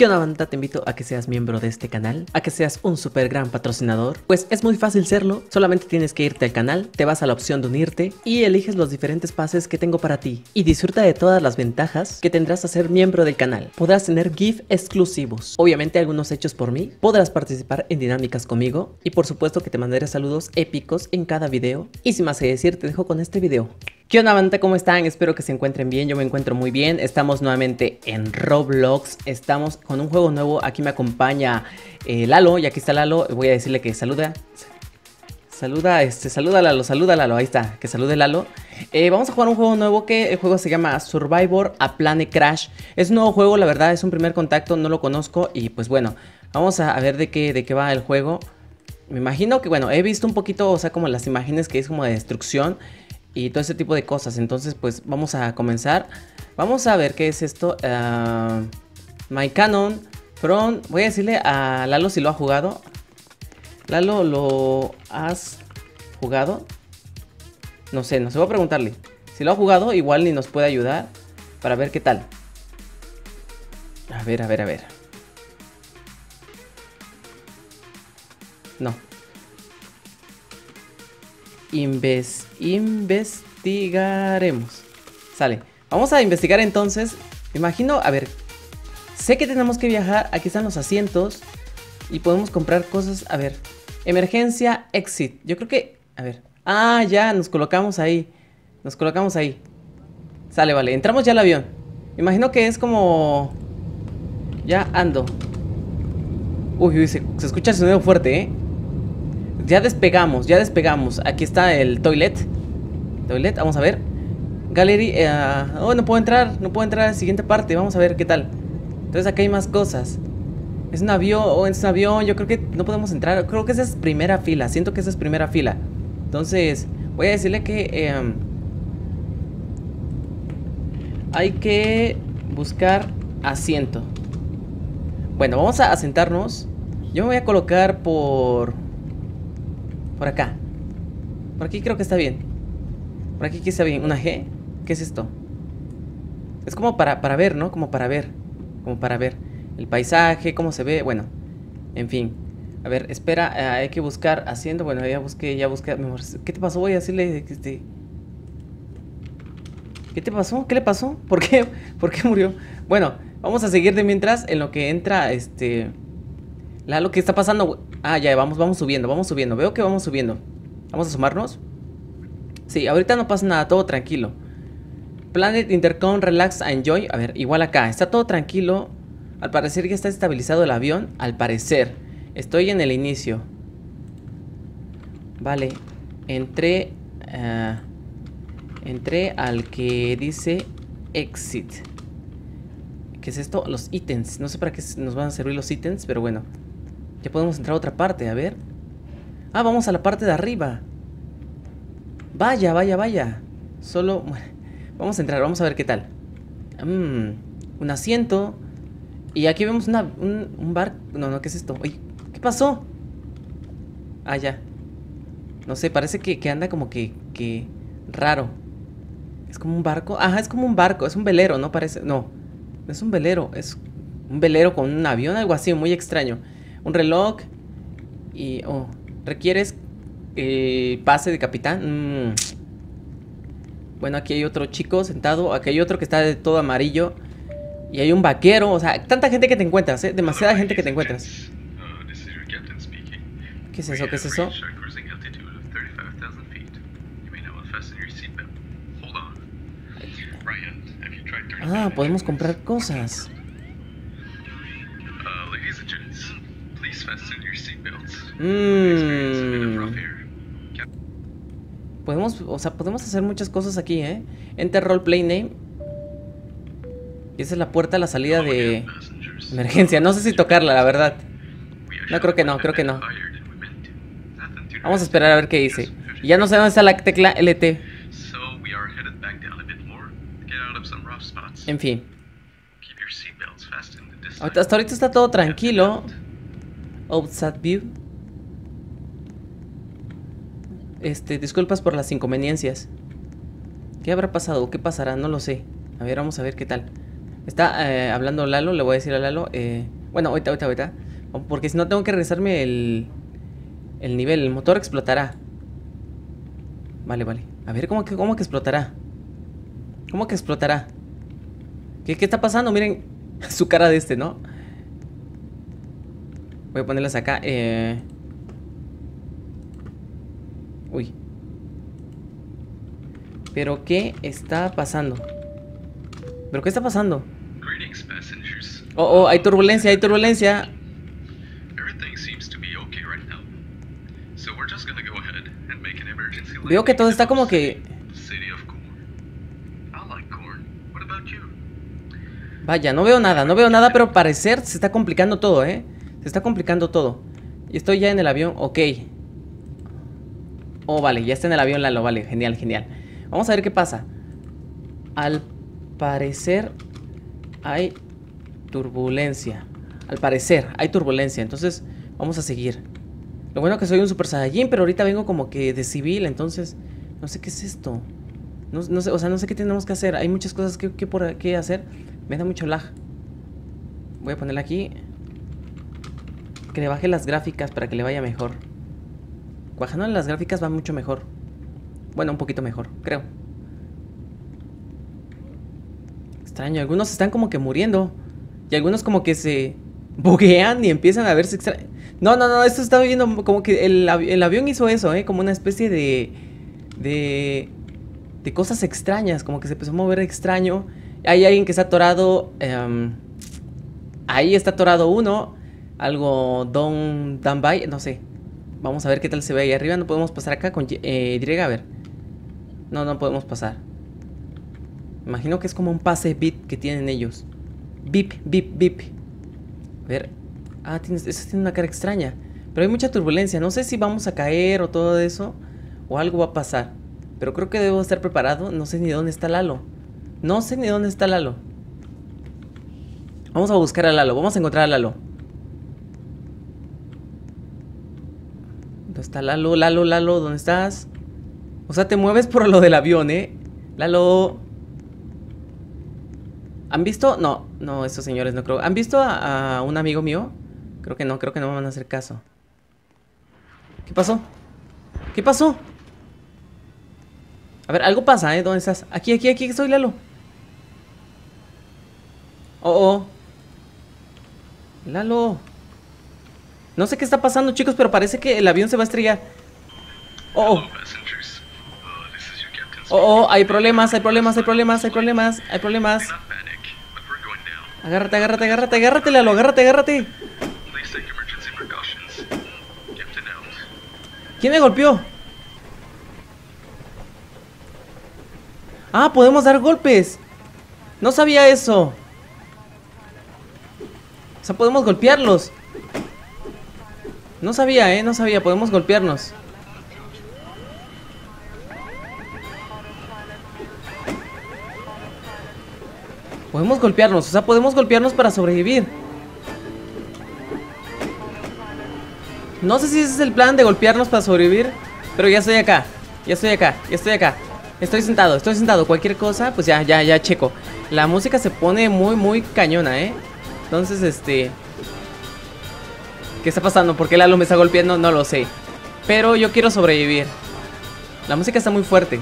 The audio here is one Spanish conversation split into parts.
¿Qué onda, banda? Te invito a que seas miembro de este canal, a que seas un super gran patrocinador. Pues es muy fácil serlo, solamente tienes que irte al canal, te vas a la opción de unirte y eliges los diferentes pases que tengo para ti. Y disfruta de todas las ventajas que tendrás a ser miembro del canal. Podrás tener GIF exclusivos, obviamente algunos hechos por mí, podrás participar en dinámicas conmigo y por supuesto que te mandaré saludos épicos en cada video. Y sin más que decir, te dejo con este video. ¿Qué onda, banda? ¿Cómo están? Espero que se encuentren bien, yo me encuentro muy bien. Estamos nuevamente en Roblox, estamos con un juego nuevo. Aquí me acompaña Lalo, y aquí está Lalo. Voy a decirle que saluda Lalo, ahí está, que salude Lalo. Vamos a jugar un juego nuevo que el juego se llama Survivor a Plane Crash. Es un nuevo juego, la verdad, es un primer contacto, no lo conozco. Y pues bueno, vamos a ver de qué va el juego. Me imagino que, bueno, he visto un poquito, o sea, como las imágenes que es como de destrucción y todo ese tipo de cosas. Entonces pues vamos a comenzar. Vamos a ver qué es esto. My Cannon from... Voy a decirle a Lalo si lo ha jugado. Lalo, ¿lo has jugado? No sé, voy a preguntarle. Si lo ha jugado, igual ni nos puede ayudar para ver qué tal. A ver. No. Investigaremos. Sale. Vamos a investigar entonces. Me imagino, a ver. Sé que tenemos que viajar. Aquí están los asientos. Y podemos comprar cosas. A ver. Emergencia, exit. Yo creo que... A ver. Ah, ya, nos colocamos ahí. Sale, vale. Entramos ya al avión. Me imagino que es como... Ya ando. Uy, se escucha el sonido fuerte, ¿eh? Ya despegamos. Aquí está el toilet. Vamos a ver. Gallery. Oh, no puedo entrar a la siguiente parte. Vamos a ver qué tal. Entonces acá hay más cosas. Es un avión. Yo creo que no podemos entrar. Creo que esa es primera fila. Siento que esa es primera fila. Entonces voy a decirle que hay que buscar asiento. Bueno, vamos a sentarnos. Yo me voy a colocar por acá. Por aquí creo que está bien. Por aquí está bien. ¿Una G? ¿Qué es esto? Es como para ver, ¿no? Como para ver el paisaje, cómo se ve. Bueno, en fin. A ver, espera, hay que buscar asiento. Bueno, ya busqué. ¿Qué te pasó? Voy a decirle ¿Qué te pasó? ¿Qué le pasó? ¿Por qué murió? Bueno, vamos a seguir de mientras en lo que entra Lalo, ¿qué está pasando? Ah, ya, vamos subiendo. Veo que vamos subiendo. Vamos a asomarnos. Sí, ahorita no pasa nada, todo tranquilo. Planet Intercom, relax, enjoy. A ver, igual acá, está todo tranquilo. Al parecer ya está estabilizado el avión. Al parecer, estoy en el inicio. Vale, entré al que dice exit. ¿Qué es esto? Los ítems. No sé para qué nos van a servir los ítems, pero bueno. Ya podemos entrar a otra parte, a ver. Ah, vamos a la parte de arriba. Vaya. Solo... Vamos a entrar, vamos a ver qué tal. Un asiento. Y aquí vemos un bar. No, ¿qué es esto? Uy, ¿qué pasó? Ah, ya. No sé, parece que anda como que raro. Es como un barco. Ajá, es como un barco, es un velero, ¿no? Parece... No es un velero, es un velero con un avión, algo así, muy extraño. Un reloj. Y... Oh, ¿requieres pase de capitán? Bueno, aquí hay otro chico sentado. Aquí hay otro que está de todo amarillo. Y hay un vaquero. O sea, tanta gente que te encuentras, ¿eh? Demasiada gente que te encuentras. ¿Qué es eso? Ah, podemos comprar cosas. Podemos hacer muchas cosas aquí, ¿eh? Enter roleplay name. Y esa es la puerta a la salida de emergencia. No sé si tocarla, la verdad. No, creo que no. Vamos a esperar a ver qué dice. Y ya no sé dónde está la tecla LT. En fin. Hasta ahorita está todo tranquilo. Outside view. Disculpas por las inconveniencias. ¿Qué habrá pasado? ¿Qué pasará? No lo sé. A ver, vamos a ver qué tal. Está hablando Lalo, le voy a decir a Lalo. Bueno, ahorita. Porque si no tengo que regresarme el nivel. El motor explotará. Vale. A ver, ¿cómo que explotará? ¿Cómo que explotará? ¿Qué está pasando? Miren su cara de este, ¿no? Voy a ponerlas acá. Uy. ¿Pero qué está pasando? ¿Pero qué está pasando? Oh, hay turbulencia, Veo que todo está como que... Vaya, no veo nada, pero al parecer se está complicando todo, Se está complicando todo. Y estoy ya en el avión, ok. Oh, vale, ya está en el avión Lalo, vale, genial. Vamos a ver qué pasa. Al parecer hay turbulencia. Entonces vamos a seguir. Lo bueno que soy un Super Saiyajin, pero ahorita vengo como que de civil, entonces no sé qué es esto. No sé, o sea, no sé qué tenemos que hacer. Hay muchas cosas que hacer. Me da mucho lag. Voy a ponerla aquí. Que le baje las gráficas para que le vaya mejor. Bajando las gráficas va mucho mejor. Bueno, un poquito mejor, creo. Extraño, algunos están como que muriendo. Y algunos como que se buguean y empiezan a verse extraño. No, esto estaba viendo como que el avión hizo eso, como una especie de cosas extrañas. Como que se empezó a mover extraño. Hay alguien que está atorado. Ahí está atorado uno. Algo down by, no sé. Vamos a ver qué tal se ve ahí arriba. No podemos pasar acá con Y, a ver. No podemos pasar. Imagino que es como un pase bip que tienen ellos. Bip. A ver. Ah, eso tiene una cara extraña. Pero hay mucha turbulencia. No sé si vamos a caer o todo eso. O algo va a pasar. Pero creo que debo estar preparado. No sé ni dónde está Lalo. Vamos a buscar a Lalo. Vamos a encontrar a Lalo. ¿Dónde está Lalo? Lalo, ¿dónde estás? O sea, te mueves por lo del avión, Lalo. ¿Han visto? No, estos señores no creo. ¿Han visto a un amigo mío? Creo que no me van a hacer caso. ¿Qué pasó? A ver, algo pasa, ¿dónde estás? Aquí estoy, Lalo. Oh. Lalo. No sé qué está pasando, chicos, pero parece que el avión se va a estrellar. Oh, hay problemas. Agárrate, Lalo, agárrate. ¿Quién me golpeó? Ah, podemos dar golpes. No sabía eso. O sea, podemos golpearlos. No sabía, podemos golpearnos. O sea, podemos golpearnos para sobrevivir. No sé si ese es el plan de golpearnos para sobrevivir. Pero ya estoy acá. Estoy sentado. Cualquier cosa, pues ya checo. La música se pone muy cañona, Entonces, ¿qué está pasando? ¿Por qué Lalo me está golpeando? No lo sé. Pero yo quiero sobrevivir. La música está muy fuerte.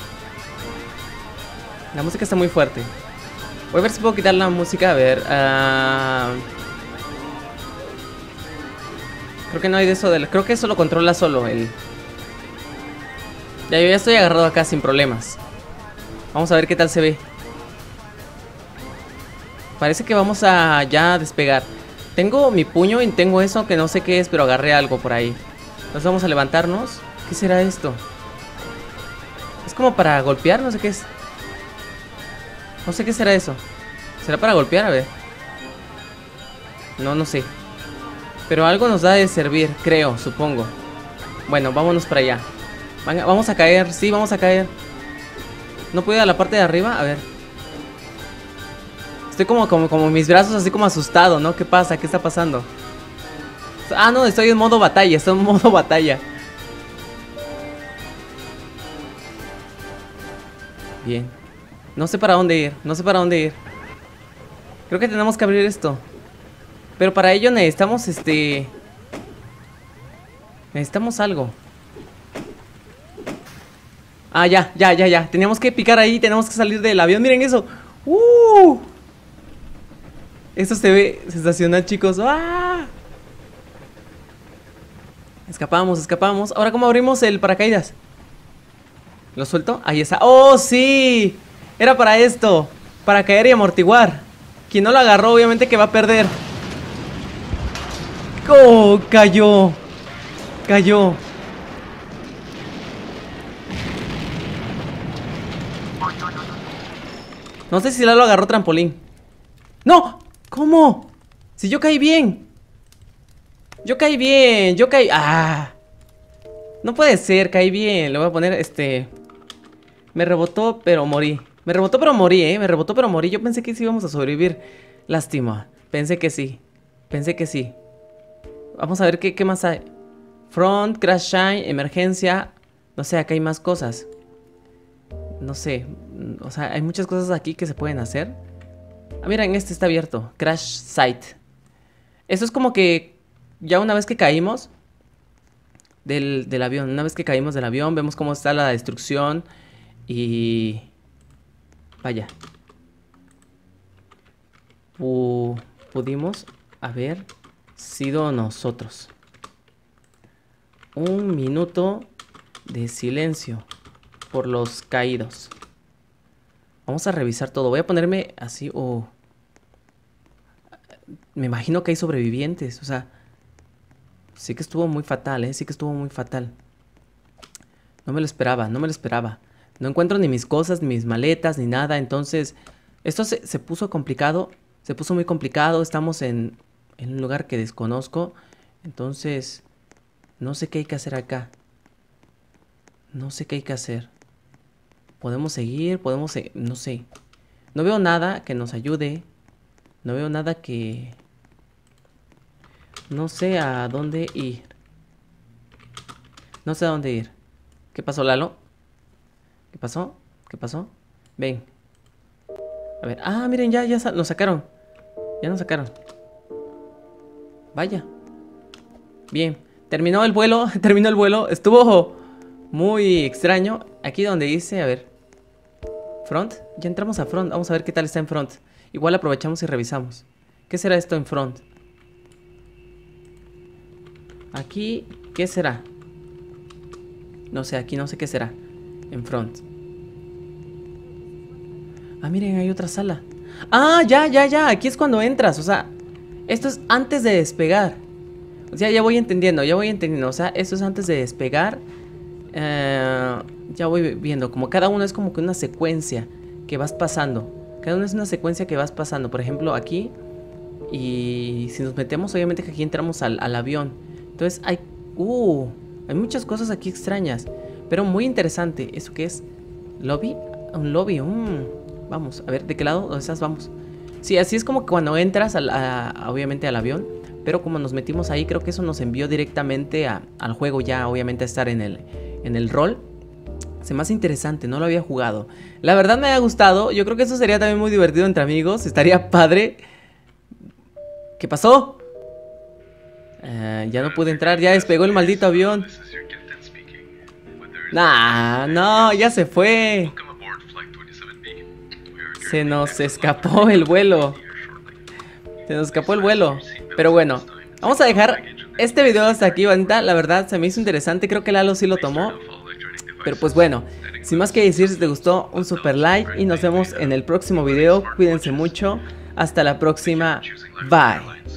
Voy a ver si puedo quitar la música. A ver. Creo que no hay de eso. Creo que eso lo controla solo el... Ya, yo ya estoy agarrado acá sin problemas. Vamos a ver qué tal se ve. Parece que vamos a ya despegar. Tengo mi puño y tengo eso que no sé qué es, pero agarré algo por ahí. Entonces vamos a levantarnos. ¿Qué será esto? Es como para golpear, no sé qué es. No sé qué será eso. ¿Será para golpear? A ver. No sé. Pero algo nos da de servir, creo, supongo. Bueno, vámonos para allá. Vamos a caer, sí, vamos a caer. ¿No puedo ir a la parte de arriba? A ver. Estoy como mis brazos así como asustado, ¿no? ¿Qué pasa? ¿Qué está pasando? Ah, no, estoy en modo batalla. Bien. No sé para dónde ir. Creo que tenemos que abrir esto. Pero para ello necesitamos necesitamos algo. Ah, ya. Teníamos que picar ahí, tenemos que salir del avión. Miren eso. Esto se ve sensacional, chicos. ¡Ah! Escapamos. Ahora, ¿cómo abrimos el paracaídas? ¿Lo suelto? Ahí está. ¡Oh, sí! Era para esto. Para caer y amortiguar. Quien no lo agarró, obviamente que va a perder. ¡Oh! Cayó. No sé si Lalo agarró trampolín. ¡No! ¿Cómo? Si yo caí bien. Yo caí. ¡Ah! No puede ser, caí bien. Le voy a poner Me rebotó, pero morí. Me rebotó, pero morí. Yo pensé que sí íbamos a sobrevivir. Lástima. Pensé que sí. Vamos a ver qué más hay. Front, crash shine, emergencia. No sé, acá hay más cosas. No sé. O sea, hay muchas cosas aquí que se pueden hacer. Ah, miren, este está abierto. Crash site. Esto es como que ya una vez que caímos del avión. Una vez que caímos del avión, vemos cómo está la destrucción. Y... vaya. Pudimos haber sido nosotros. 1 minuto de silencio por los caídos. Vamos a revisar todo. Voy a ponerme así. Me imagino que hay sobrevivientes. O sea, sí que estuvo muy fatal, ¿eh? No me lo esperaba. No encuentro ni mis cosas, ni mis maletas, ni nada. Entonces, esto se puso complicado. Se puso muy complicado. Estamos en un lugar que desconozco. Entonces, no sé qué hay que hacer acá. Podemos seguir, no sé. No veo nada que nos ayude. No veo nada que... no sé a dónde ir. ¿Qué pasó, Lalo? ¿Qué pasó? Ven. A ver. Ah, miren, ya nos sacaron. Vaya. Bien. Terminó el vuelo. Estuvo muy extraño. Aquí donde dice, a ver. Front. Ya entramos a front. Vamos a ver qué tal está en front. Igual aprovechamos y revisamos. ¿Qué será esto en front? Aquí, ¿qué será? No sé, aquí no sé qué será. En front. Ah, miren, hay otra sala. Ah, ya. Aquí es cuando entras. O sea, esto es antes de despegar. O sea, ya voy entendiendo. O sea, esto es antes de despegar. Ya voy viendo. Como cada uno es como que una secuencia que vas pasando. Por ejemplo, aquí. Y si nos metemos, obviamente que aquí entramos al avión. Entonces hay muchas cosas aquí extrañas. Pero muy interesante. ¿Eso qué es? ¿Lobby? Un lobby. Vamos, a ver, ¿de qué lado? ¿Dónde estás? Vamos. Sí, así es como que cuando entras obviamente al avión. Pero como nos metimos ahí, creo que eso nos envió directamente al juego. Ya obviamente a estar en el rol. Se me hace interesante, no lo había jugado. La verdad me ha gustado. Yo creo que eso sería también muy divertido entre amigos. Estaría padre. ¿Qué pasó? Ya no pude entrar, ya despegó el maldito avión. Nah, no, ya se fue. Se nos escapó el vuelo. Pero bueno, vamos a dejar este video hasta aquí, bandita. La verdad se me hizo interesante, creo que Lalo sí lo tomó. Pero pues bueno, sin más que decir, si te gustó, un super like. Y nos vemos en el próximo video. Cuídense mucho. Hasta la próxima. Bye.